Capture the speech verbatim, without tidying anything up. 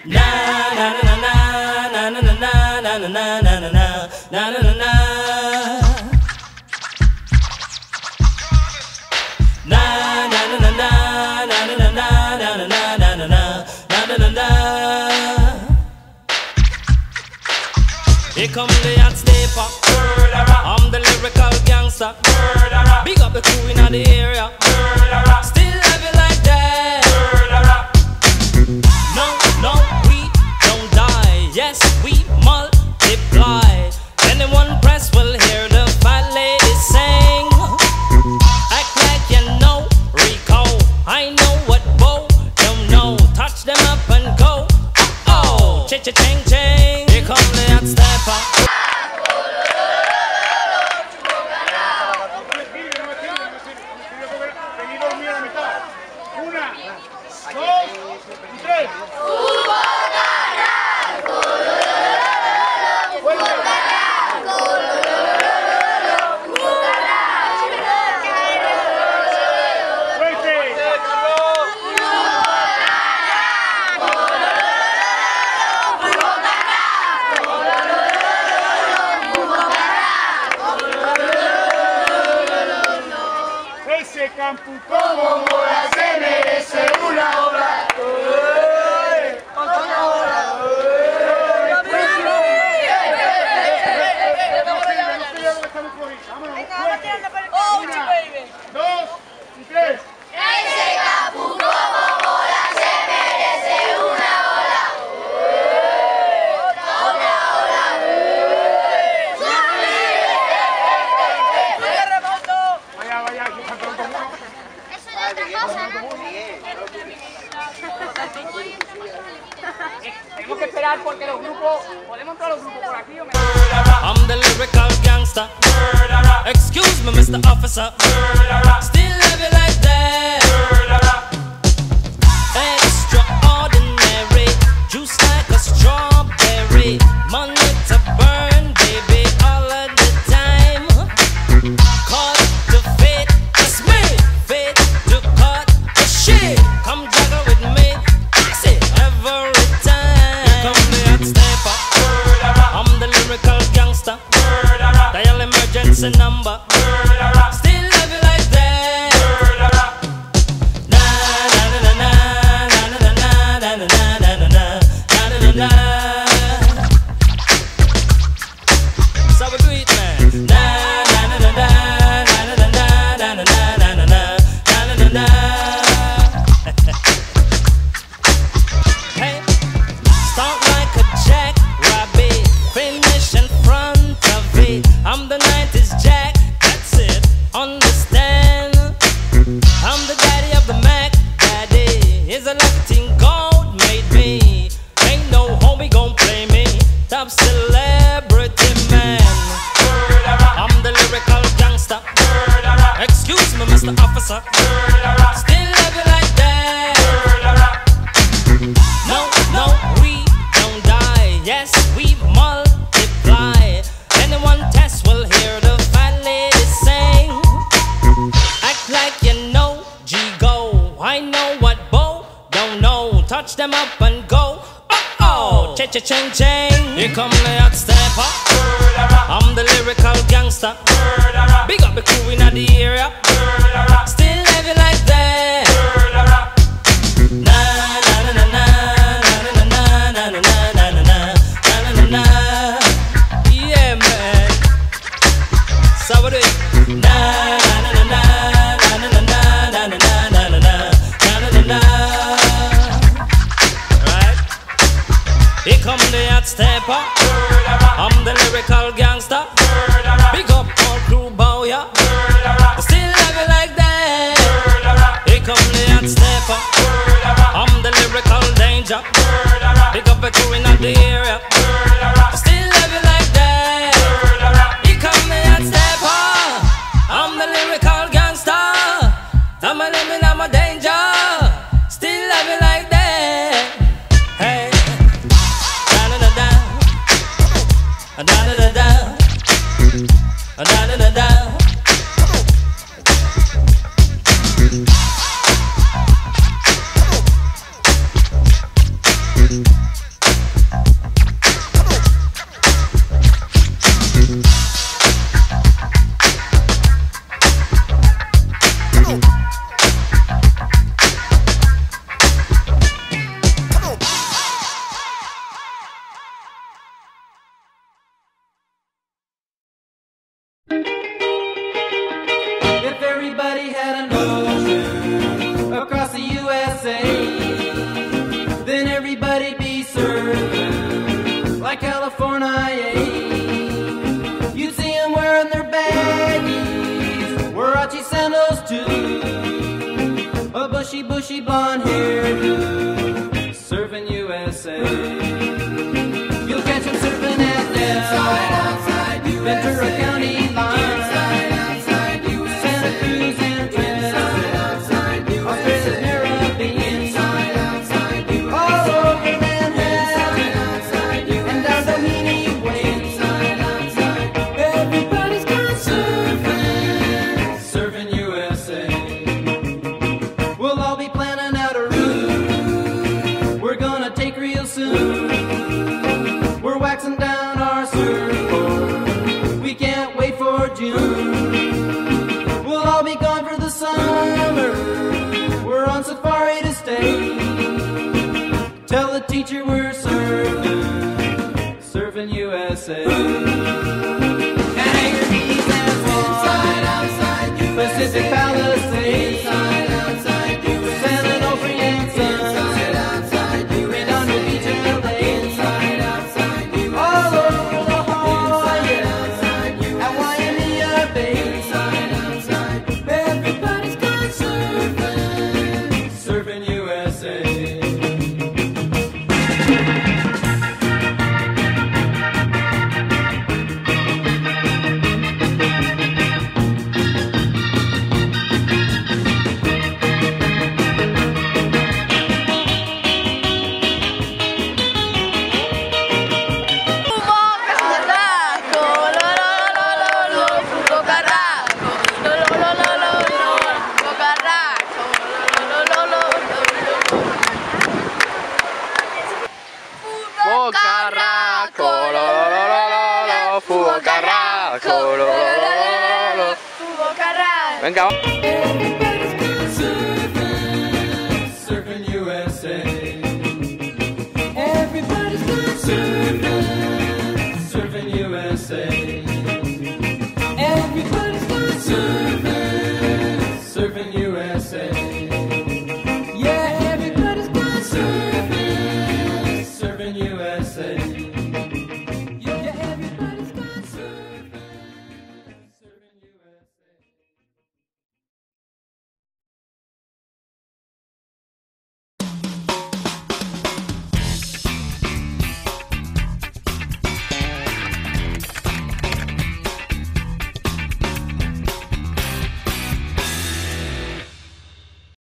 Na na na na na na na na na na na na na na na na. Na na na na na na na na na na na na na na na. Here come the hot stepper. I'm the lyrical gangster. Big up the crew in the area. Still love you like that. No, no, we don't die. Yes, we multiply. Anyone press will hear the fat lady sing. Act like you know Rico. I know what Bo don't know. Touch them up and go. Oh, cha cha ching ching. Here come the hot stepper. Ese campo como Mora se merece una obra. Otra obra. Una, dos y tres. Ese campo como Mora se merece una obra. Otra obra. Vaya, vaya, aquí falta un poco. Eso ya otra cosa. Tenemos que esperar porque los grupos, podemos entrar los grupos por aquí o me... I'm the lyrical gangster. Excuse me, Mister Officer. Still love you like that. Extraordinary, juice like a strawberry. Money to burn, baby, all of the time. Cut to fit, it's me. Fit to cut the shit. Come juggle with me, I say every time. Here come the hot stepper. I'm the lyrical gangster. Dial emergency number. Still love you like that. Na na na na na na na na na na na na na na. So we do it, man. Na na na na na na na na na na na na na na. Hey, start like a jackrabbit, finish in front of it. I'm the nineties Jack, that's it, understand? I'm the daddy of the Mac, daddy. Is a lucky thing God made me. Ain't no homie gon' play me. Top celebrity man. I'm the lyrical gangster. Excuse me, Mister Officer. Still love you like that. No, no, we don't die. Yes, we multiply. Anyone test will hear the fat lady sing. Act like you know G-Go. I know what Bo don't know. Touch them up and go. Oh, oh, cha-cha-ching ching. Here come the hot stepper. I'm the lyrical gangster. Big up the crew in the area. Still love you like that. Na na na na na na na na na na na na na na. Yeah, man. So we do it. Na na na na na na na na na na na na na na. Right. Here come the hot stepper. I'm the lyrical gangster. Big up all crew bow ya. Still love you like that. Here come the hot stepper. I'm the lyrical danger. Big up the crew in the area. Still love you like that. Here come the hot stepper. I'm the lyrical gangster. I'm a living, I'm a danger. Still love you like that. Hey, da da da da, da da da da, da da da da. bushy blonde hairdo, surfing U S A. You'll catch him surfing at Del, Ventura County line, Santa Cruz and Trent, Australia's Caribbean, all over Manhattan, and down Doheny Way. Everybody's gone surfing, surfing U S A. We'll all be planning out a route we're gonna take real soon. We're waxing down our surfboard, we can't wait for June. We'll all be gone for the summer, we're on safari to stay. Tell the teacher we're surfing, surfing U S A. And Anchor Keys and Swan, Pacific Palisades, San Onofre and Sun, Redondo Beach and L A. All over La Jolla and Waimea Bay. Everybody's gone surfing, surfing U S A. Carraco, lo lo lo lo lo, fugo carraco, lo lo lo lo lo. Venga.